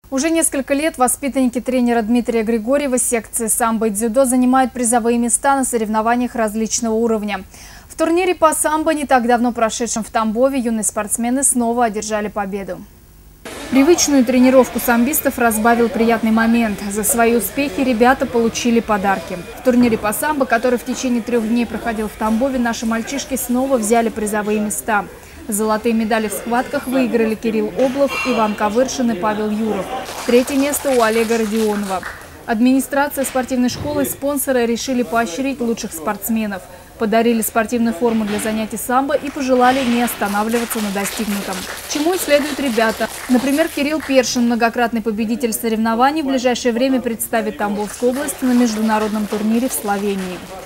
Уже несколько лет воспитанники тренера Дмитрия Григорьева секции самбо и дзюдо занимают призовые места на соревнованиях различного уровня. В турнире по самбо, не так давно прошедшем в Тамбове, юные спортсмены снова одержали победу. Привычную тренировку самбистов разбавил приятный момент. За свои успехи ребята получили подарки. В турнире по самбо, который в течение 3 дней проходил в Тамбове, наши мальчишки снова взяли призовые места. Золотые медали в схватках выиграли Кирилл Облов, Иван Ковыршин и Павел Юров. 3-е место у Олега Родионова. Администрация спортивной школы и спонсоры решили поощрить лучших спортсменов. Подарили спортивную форму для занятий самбо и пожелали не останавливаться на достигнутом. Чему и следуют ребята. Например, Кирилл Першин, многократный победитель соревнований, в ближайшее время представит Тамбовскую область на международном турнире в Словении.